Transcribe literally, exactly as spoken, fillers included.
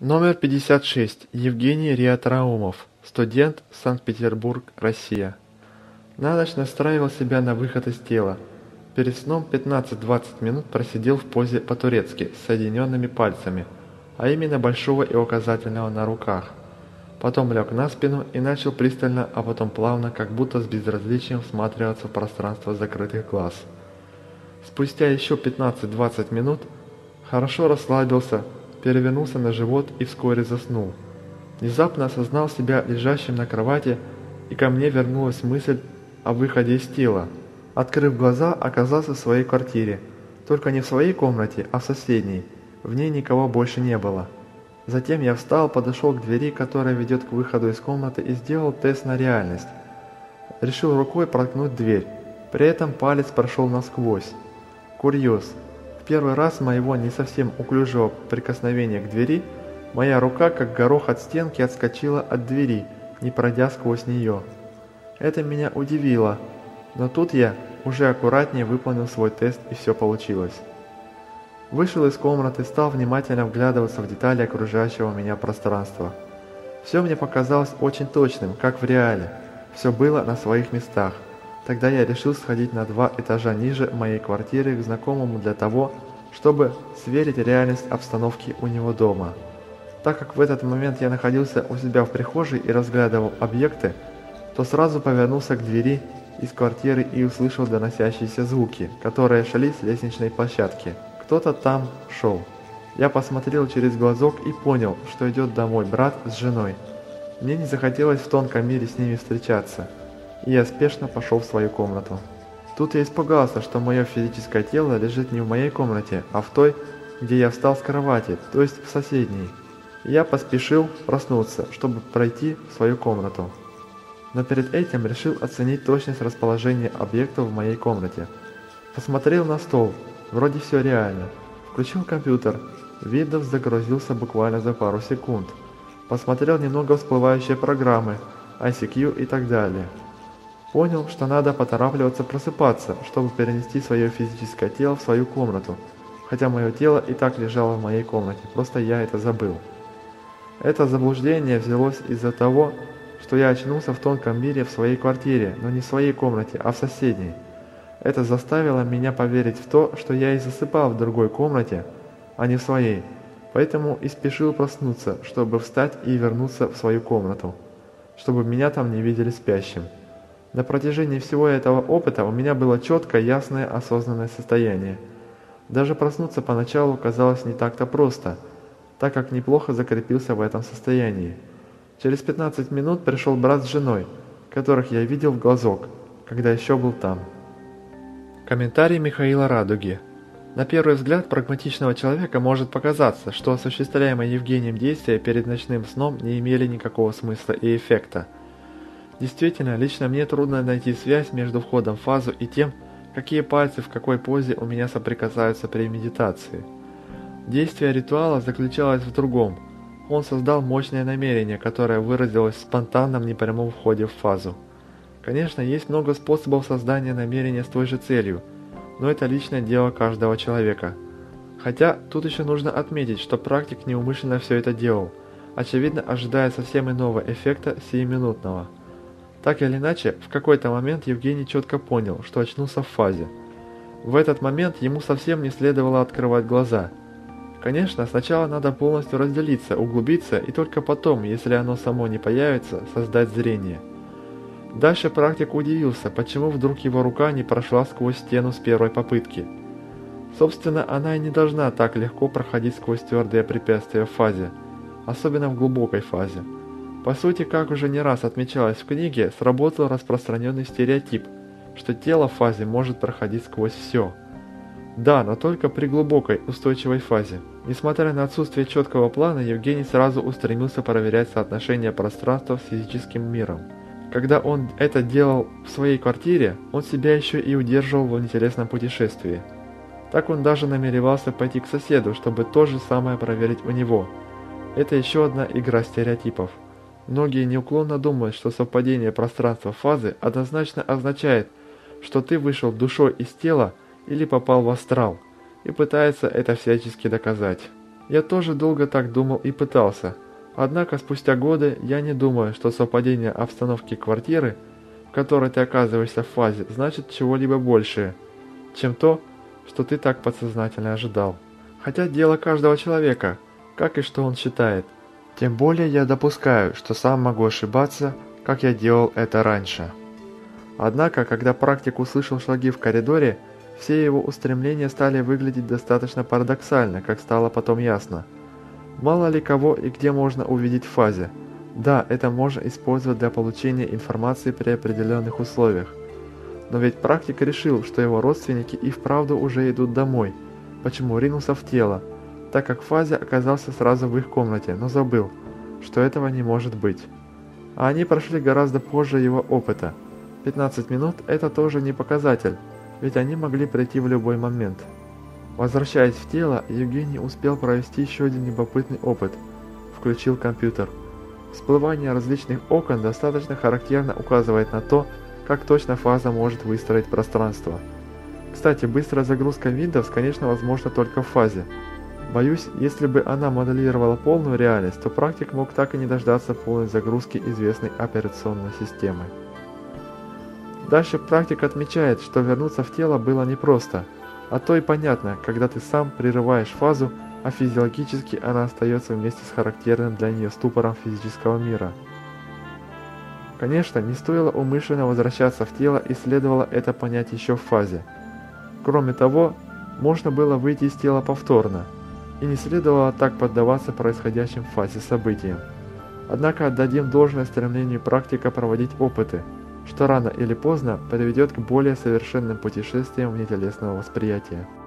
Номер пятьдесят шесть. Евгений Риатраумов. Студент, Санкт-Петербург, Россия. На ночь настраивал себя на выход из тела. Перед сном пятнадцать-двадцать минут просидел в позе по-турецки с соединенными пальцами, а именно большого и указательного на руках. Потом лег на спину и начал пристально, а потом плавно, как будто с безразличием всматриваться в пространство закрытых глаз. Спустя еще пятнадцать-двадцать минут хорошо расслабился, перевернулся на живот и вскоре заснул. Внезапно осознал себя лежащим на кровати, и ко мне вернулась мысль о выходе из тела. Открыв глаза, оказался в своей квартире. Только не в своей комнате, а в соседней. В ней никого больше не было. Затем я встал, подошел к двери, которая ведет к выходу из комнаты, и сделал тест на реальность. Решил рукой проткнуть дверь. При этом палец прошел насквозь. Курьез. В первый раз моего не совсем уклюжего прикосновения к двери, моя рука, как горох от стенки, отскочила от двери, не пройдя сквозь нее. Это меня удивило, но тут я уже аккуратнее выполнил свой тест, и все получилось. Вышел из комнаты, стал внимательно вглядываться в детали окружающего меня пространства. Все мне показалось очень точным, как в реале. Все было на своих местах. Тогда я решил сходить на два этажа ниже моей квартиры к знакомому для того, чтобы сверить реальность обстановки у него дома. Так как в этот момент я находился у себя в прихожей и разглядывал объекты, то сразу повернулся к двери из квартиры и услышал доносящиеся звуки, которые шли с лестничной площадки. Кто-то там шел. Я посмотрел через глазок и понял, что идет домой брат с женой. Мне не захотелось в тонком мире с ними встречаться, и я спешно пошел в свою комнату. Тут я испугался, что мое физическое тело лежит не в моей комнате, а в той, где я встал с кровати, то есть в соседней. Я поспешил проснуться, чтобы пройти в свою комнату. Но перед этим решил оценить точность расположения объектов в моей комнате. Посмотрел на стол, вроде все реально. Включил компьютер, Windows загрузился буквально за пару секунд. Посмотрел немного всплывающие программы, ай си кью и так далее. Понял, что надо поторапливаться просыпаться, чтобы перенести свое физическое тело в свою комнату, хотя мое тело и так лежало в моей комнате, просто я это забыл. Это заблуждение взялось из-за того, что я очнулся в тонком мире в своей квартире, но не в своей комнате, а в соседней. Это заставило меня поверить в то, что я и засыпал в другой комнате, а не в своей, поэтому и спешил проснуться, чтобы встать и вернуться в свою комнату, чтобы меня там не видели спящим. На протяжении всего этого опыта у меня было четкое, ясное, осознанное состояние. Даже проснуться поначалу казалось не так-то просто, так как неплохо закрепился в этом состоянии. Через пятнадцать минут пришел брат с женой, которых я видел в глазок, когда еще был там. Комментарий Михаила Радуги. На первый взгляд прагматичного человека может показаться, что осуществляемые Евгением действия перед ночным сном не имели никакого смысла и эффекта. Действительно, лично мне трудно найти связь между входом в фазу и тем, какие пальцы в какой позе у меня соприкасаются при медитации. Действие ритуала заключалось в другом. Он создал мощное намерение, которое выразилось в спонтанном непрямом входе в фазу. Конечно, есть много способов создания намерения с той же целью, но это личное дело каждого человека. Хотя тут еще нужно отметить, что практик неумышленно все это делал, очевидно ожидая совсем иного эффекта сиюминутного. Так или иначе, в какой-то момент Евгений четко понял, что очнулся в фазе. В этот момент ему совсем не следовало открывать глаза. Конечно, сначала надо полностью разделиться, углубиться, и только потом, если оно само не появится, создать зрение. Дальше практик удивился, почему вдруг его рука не прошла сквозь стену с первой попытки. Собственно, она и не должна так легко проходить сквозь твердые препятствия в фазе, особенно в глубокой фазе. По сути, как уже не раз отмечалось в книге, сработал распространенный стереотип, что тело в фазе может проходить сквозь все. Да, но только при глубокой, устойчивой фазе. Несмотря на отсутствие четкого плана, Евгений сразу устремился проверять соотношение пространства с физическим миром. Когда он это делал в своей квартире, он себя еще и удерживал в интересном путешествии. Так он даже намеревался пойти к соседу, чтобы то же самое проверить у него. Это еще одна игра стереотипов. Многие неуклонно думают, что совпадение пространства фазы однозначно означает, что ты вышел душой из тела или попал в астрал, и пытаются это всячески доказать. Я тоже долго так думал и пытался. Однако спустя годы я не думаю, что совпадение обстановки квартиры, в которой ты оказываешься в фазе, значит чего-либо большее, чем то, что ты так подсознательно ожидал. Хотя дело каждого человека, как и что он считает. Тем более я допускаю, что сам могу ошибаться, как я делал это раньше. Однако, когда практик услышал шаги в коридоре, все его устремления стали выглядеть достаточно парадоксально, как стало потом ясно. Мало ли кого и где можно увидеть в фазе. Да, это можно использовать для получения информации при определенных условиях. Но ведь практик решил, что его родственники и вправду уже идут домой. Почему ринулся в тело? Так как в фазе оказался сразу в их комнате, но забыл, что этого не может быть. А они прошли гораздо позже его опыта. пятнадцать минут – это тоже не показатель, ведь они могли прийти в любой момент. Возвращаясь в тело, Евгений успел провести еще один любопытный опыт. Включил компьютер. Всплывание различных окон достаточно характерно указывает на то, как точно фаза может выстроить пространство. Кстати, быстрая загрузка Windows, конечно, возможна только в фазе. Боюсь, если бы она моделировала полную реальность, то практик мог так и не дождаться полной загрузки известной операционной системы. Дальше практик отмечает, что вернуться в тело было непросто, а то и понятно, когда ты сам прерываешь фазу, а физиологически она остается вместе с характерным для нее ступором физического мира. Конечно, не стоило умышленно возвращаться в тело и следовало это понять еще в фазе. Кроме того, можно было выйти из тела повторно, и не следовало так поддаваться происходящим в фазе событиям. Однако отдадим должное стремлению практика проводить опыты, что рано или поздно приведет к более совершенным путешествиям внетелесного восприятия.